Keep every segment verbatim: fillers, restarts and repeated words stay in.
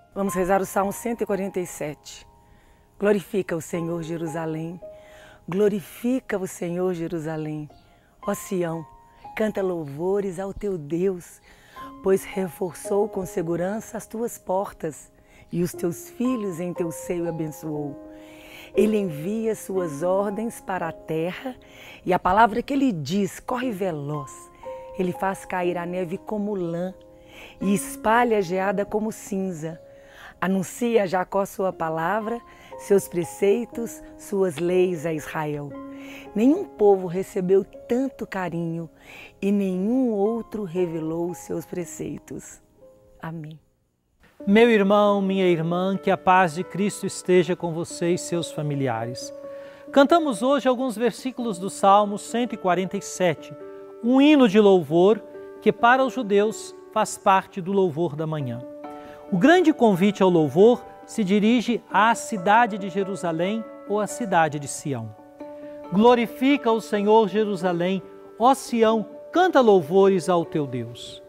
Vamos rezar o Salmo cento e quarenta e sete. Glorifica o Senhor, Jerusalém. Glorifica o Senhor, Jerusalém. Ó Sião, canta louvores ao teu Deus, pois reforçou com segurança as tuas portas e os teus filhos em teu seio abençoou. Ele envia suas ordens para a terra e a palavra que ele diz corre veloz. Ele faz cair a neve como lã e espalha a geada como cinza. Anuncia a Jacó sua palavra, seus preceitos, suas leis a Israel. Nenhum povo recebeu tanto carinho e nenhum outro revelou os seus preceitos. Amém. Meu irmão, minha irmã, que a paz de Cristo esteja com você e seus familiares. Cantamos hoje alguns versículos do Salmo cento e quarenta e sete, um hino de louvor que para os judeus faz parte do louvor da manhã. O grande convite ao louvor se dirige à cidade de Jerusalém ou à cidade de Sião. Glorifica o Senhor, Jerusalém, ó Sião, canta louvores ao teu Deus.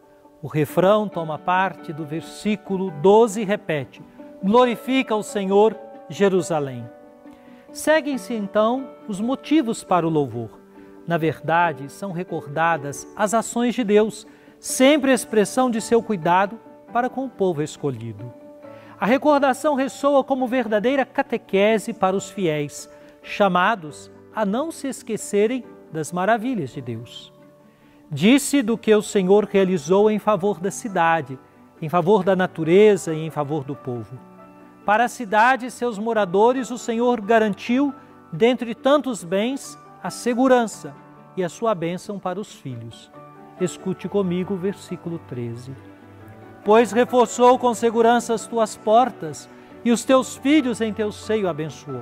O refrão toma parte do versículo doze e repete: glorifica o Senhor, Jerusalém. Seguem-se então os motivos para o louvor. Na verdade, são recordadas as ações de Deus, sempre expressão de seu cuidado para com o povo escolhido. A recordação ressoa como verdadeira catequese para os fiéis, chamados a não se esquecerem das maravilhas de Deus. Disse do que o Senhor realizou em favor da cidade, em favor da natureza e em favor do povo. Para a cidade e seus moradores, o Senhor garantiu, dentre tantos bens, a segurança e a sua bênção para os filhos. Escute comigo o versículo treze. Pois reforçou com segurança as tuas portas e os teus filhos em teu seio abençoou.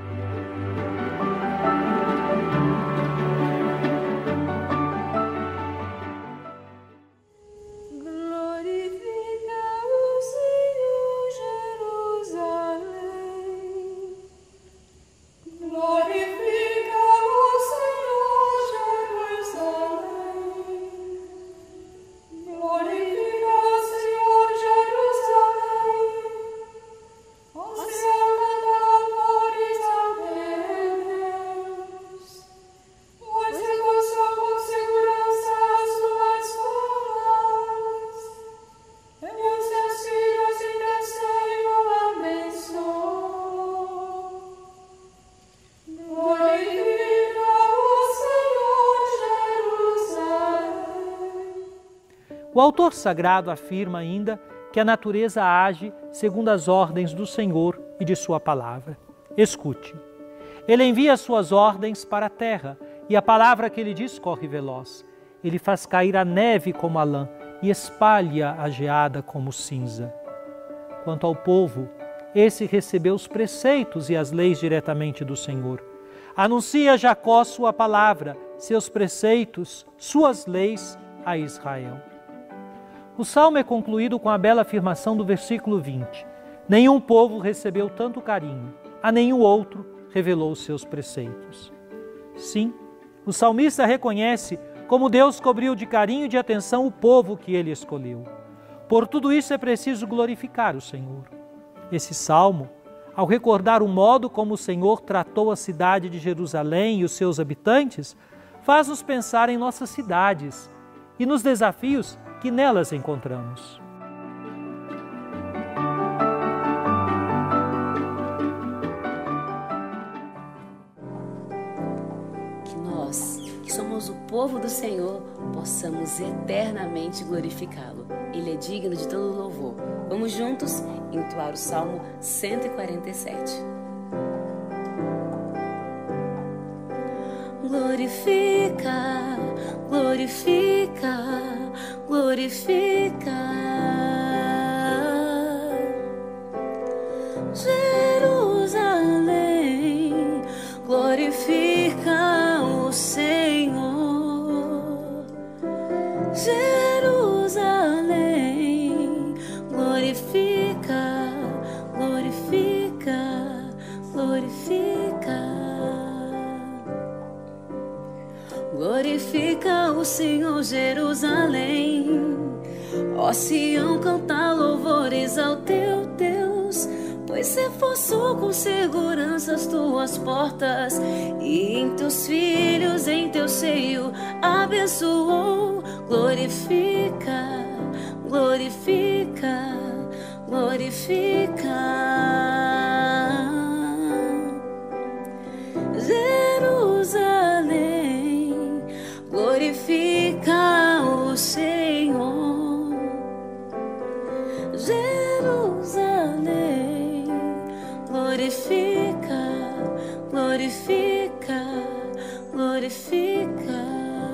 O autor sagrado afirma ainda que a natureza age segundo as ordens do Senhor e de sua palavra. Escute. Ele envia suas ordens para a terra e a palavra que ele diz corre veloz. Ele faz cair a neve como a lã e espalha a geada como cinza. Quanto ao povo, esse recebeu os preceitos e as leis diretamente do Senhor. Anuncia a Jacó sua palavra, seus preceitos, suas leis a Israel. O salmo é concluído com a bela afirmação do versículo vinte. Nenhum povo recebeu tanto carinho, a nenhum outro revelou os seus preceitos. Sim, o salmista reconhece como Deus cobriu de carinho e de atenção o povo que ele escolheu. Por tudo isso é preciso glorificar o Senhor. Esse salmo, ao recordar o modo como o Senhor tratou a cidade de Jerusalém e os seus habitantes, faz-nos pensar em nossas cidades e nos desafios que nelas encontramos. Que nós, que somos o povo do Senhor, possamos eternamente glorificá-lo. Ele é digno de todo louvor. Vamos juntos entoar o Salmo cento e quarenta e sete. Glorifica, glorifica, glorifica Jerusalém, glorifica o Senhor. Jerusalém, glorifica, glorifica, glorifica. Glorifica o Senhor, Jerusalém, Ó Sião, canta louvores ao teu Deus, pois reforçou com segurança as tuas portas, e em teus filhos, em teu seio, abençoou. Glorifica, glorifica, glorifica. Jerusalém, glorifica o Senhor. Jerusalém, glorifica, glorifica, glorifica.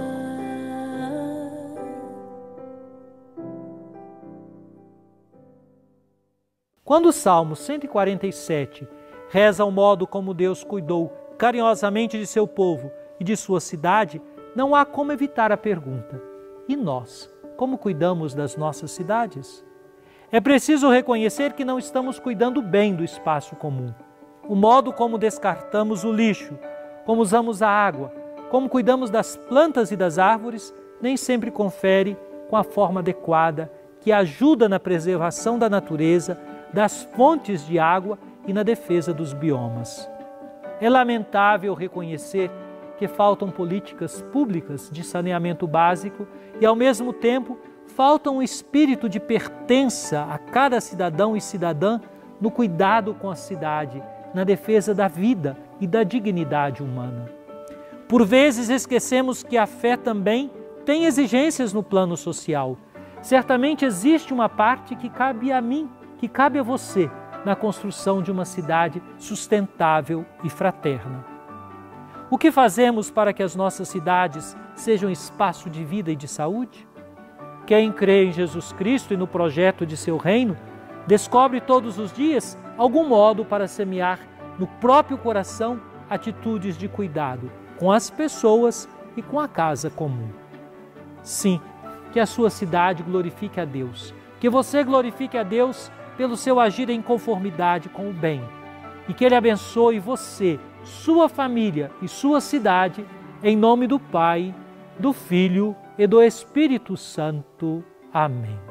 Quando o Salmo cento e quarenta e sete reza ao modo como Deus cuidou carinhosamente de seu povo e de sua cidade, não há como evitar a pergunta: e nós, como cuidamos das nossas cidades? É preciso reconhecer que não estamos cuidando bem do espaço comum. O modo como descartamos o lixo, como usamos a água, como cuidamos das plantas e das árvores, nem sempre confere com a forma adequada que ajuda na preservação da natureza, das fontes de água e na defesa dos biomas. É lamentável reconhecer que faltam políticas públicas de saneamento básico e, ao mesmo tempo, falta um espírito de pertença a cada cidadão e cidadã no cuidado com a cidade, na defesa da vida e da dignidade humana. Por vezes esquecemos que a fé também tem exigências no plano social. Certamente existe uma parte que cabe a mim, que cabe a você, na construção de uma cidade sustentável e fraterna. O que fazemos para que as nossas cidades sejam espaço de vida e de saúde? Quem crê em Jesus Cristo e no projeto de seu reino, descobre todos os dias algum modo para semear no próprio coração atitudes de cuidado com as pessoas e com a casa comum. Sim, que a sua cidade glorifique a Deus, que você glorifique a Deus pelo seu agir em conformidade com o bem, e que Ele abençoe você, sua família e sua cidade, em nome do Pai, do Filho e do Espírito Santo. Amém.